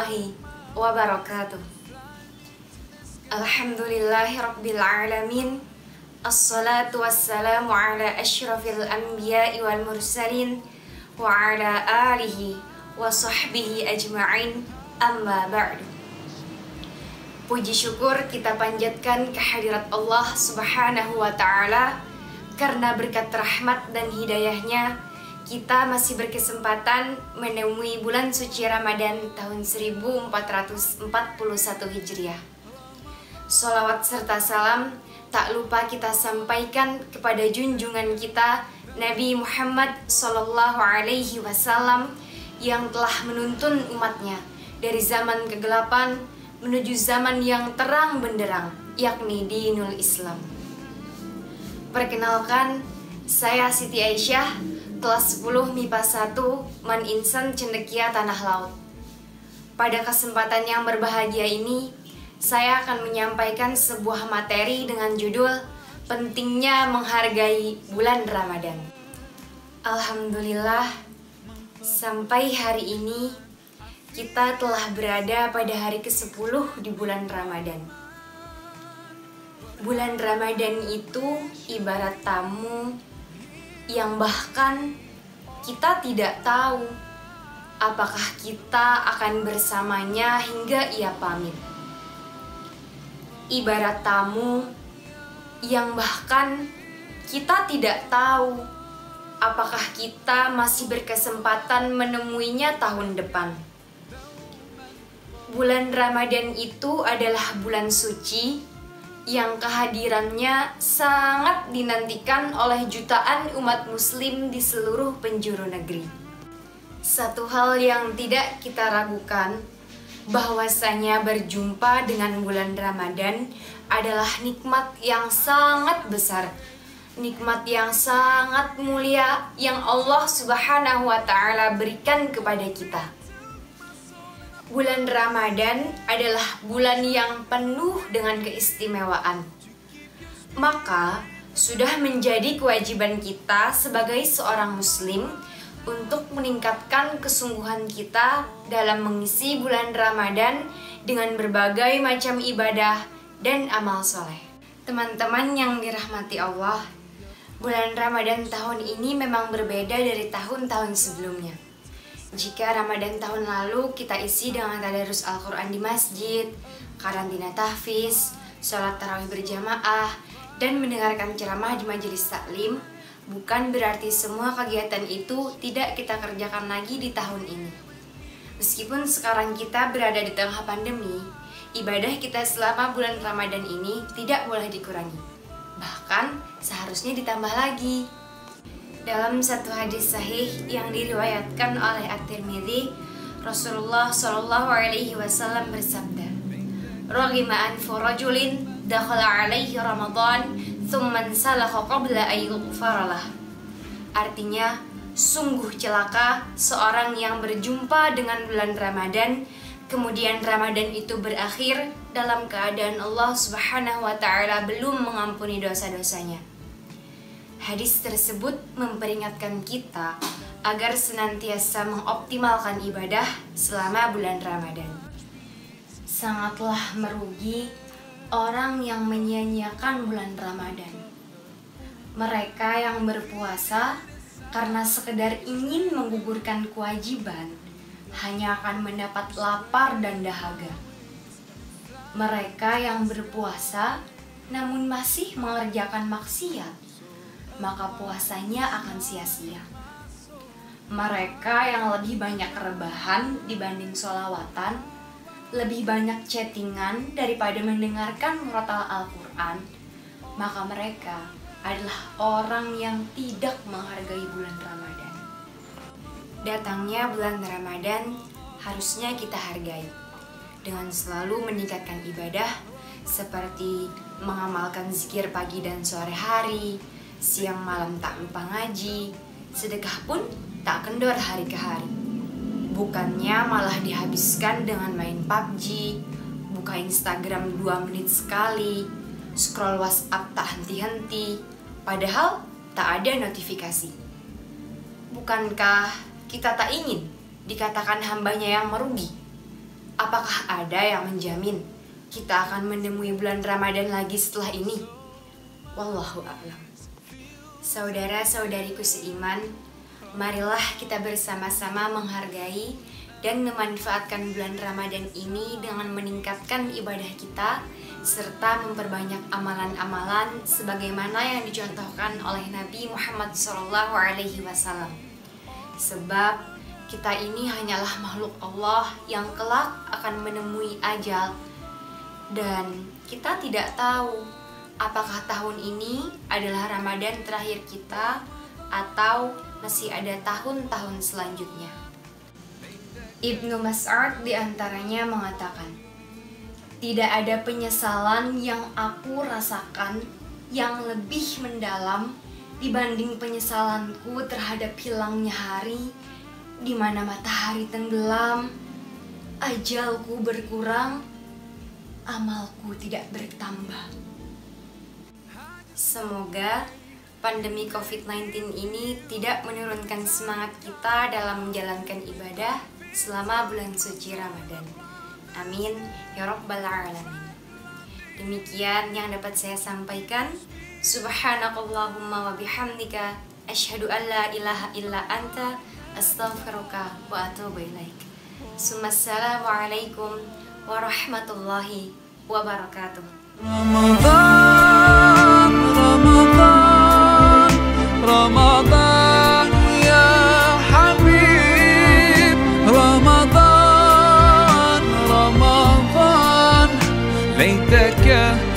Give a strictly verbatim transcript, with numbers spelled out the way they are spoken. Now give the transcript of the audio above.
warahmatullahi wabarakatuh. Alhamdulillahi rabbil alamin. Assalatu wassalamu ala asyrafil anbiya'i wal mursalin wa ala alihi wa sahbihi ajma'in, amma ba'du. Puji syukur kita panjatkan kehadirat Allah subhanahu wa ta'ala, karena berkat rahmat dan hidayahnya kita masih berkesempatan menemui bulan suci Ramadan tahun seribu empat ratus empat puluh satu Hijriah. Sholawat serta salam tak lupa kita sampaikan kepada junjungan kita Nabi Muhammad Sallallahu Alaihi Wasallam yang telah menuntun umatnya dari zaman kegelapan menuju zaman yang terang benderang, yakni dinul Islam. Perkenalkan, saya Siti Aisyah, kelas sepuluh M I P A satu, Man Insan Cendekia Tanah Laut. Pada kesempatan yang berbahagia ini, saya akan menyampaikan sebuah materi dengan judul Pentingnya Menghargai Bulan Ramadan. Alhamdulillah, sampai hari ini kita telah berada pada hari kesepuluh di bulan Ramadan. Bulan Ramadan itu ibarat tamu yang bahkan kita tidak tahu apakah kita akan bersamanya hingga ia pamit. Ibarat tamu yang bahkan kita tidak tahu apakah kita masih berkesempatan menemuinya tahun depan. Bulan Ramadan itu adalah bulan suci yang kehadirannya sangat dinantikan oleh jutaan umat muslim di seluruh penjuru negeri. Satu hal yang tidak kita ragukan, bahwasanya berjumpa dengan bulan Ramadan adalah nikmat yang sangat besar, nikmat yang sangat mulia yang Allah Subhanahu wa Ta'ala berikan kepada kita. Bulan Ramadan adalah bulan yang penuh dengan keistimewaan. Maka, sudah menjadi kewajiban kita sebagai seorang muslim untuk meningkatkan kesungguhan kita dalam mengisi bulan Ramadan dengan berbagai macam ibadah dan amal soleh. Teman-teman yang dirahmati Allah, bulan Ramadan tahun ini memang berbeda dari tahun-tahun sebelumnya. Jika Ramadan tahun lalu kita isi dengan tadarus Al-Quran di masjid, karantina tahfiz, sholat tarawih berjamaah, dan mendengarkan ceramah di majelis taklim, bukan berarti semua kegiatan itu tidak kita kerjakan lagi di tahun ini. Meskipun sekarang kita berada di tengah pandemi, ibadah kita selama bulan Ramadan ini tidak boleh dikurangi. Bahkan seharusnya ditambah lagi. Dalam satu hadis sahih yang diriwayatkan oleh At-Tirmidzi, Rasulullah Shallallahu Alaihi Wasallam bersabda, "Raghima anfu rajulin dakhala alaihi Ramadan, thumma salakha qabla an yughfara lah." Artinya, sungguh celaka seorang yang berjumpa dengan bulan Ramadan, kemudian Ramadan itu berakhir dalam keadaan Allah Subhanahu wa Ta'ala belum mengampuni dosa-dosanya. Hadis tersebut memperingatkan kita agar senantiasa mengoptimalkan ibadah selama bulan Ramadan. Sangatlah merugi orang yang menyia-nyiakan bulan Ramadan. Mereka yang berpuasa karena sekedar ingin menggugurkan kewajiban hanya akan mendapat lapar dan dahaga. Mereka yang berpuasa namun masih mengerjakan maksiat, maka puasanya akan sia-sia. Mereka yang lebih banyak rebahan dibanding sholawatan, lebih banyak chattingan daripada mendengarkan murotal Al-Quran, maka mereka adalah orang yang tidak menghargai bulan Ramadan. Datangnya bulan Ramadan harusnya kita hargai dengan selalu meningkatkan ibadah seperti mengamalkan zikir pagi dan sore hari, siang malam tak lupa ngaji, sedekah pun tak kendor hari ke hari. Bukannya malah dihabiskan dengan main P U B G, buka Instagram dua menit sekali, scroll WhatsApp tak henti-henti, padahal tak ada notifikasi. Bukankah kita tak ingin dikatakan hambanya yang merugi? apakah ada yang menjamin kita akan menemui bulan Ramadan lagi setelah ini? Wallahu a'lam. Saudara-saudariku seiman, marilah kita bersama-sama menghargai dan memanfaatkan bulan Ramadan ini dengan meningkatkan ibadah kita serta memperbanyak amalan-amalan sebagaimana yang dicontohkan oleh Nabi Muhammad shallallahu alaihi wasallam. Sebab kita ini hanyalah makhluk Allah yang kelak akan menemui ajal, dan kita tidak tahu apakah tahun ini adalah Ramadan terakhir kita atau masih ada tahun-tahun selanjutnya. Ibnu Mas'ud diantaranya mengatakan, tidak ada penyesalan yang aku rasakan yang lebih mendalam dibanding penyesalanku terhadap hilangnya hari di mana matahari tenggelam, ajalku berkurang, amalku tidak bertambah. Semoga pandemi covid sembilan belas ini tidak menurunkan semangat kita dalam menjalankan ibadah selama bulan suci Ramadan. Amin ya rabbal alamin. Demikian yang dapat saya sampaikan. Subhanakallahumma wa bihamdika asyhadu an la ilaha illa anta astaghfiruka wa atubu ilaik. Assalamualaikum warahmatullahi wabarakatuh. Ramadan, Ramadan, Ramadan ya Habib. Ramadan, Ramadan, ليتك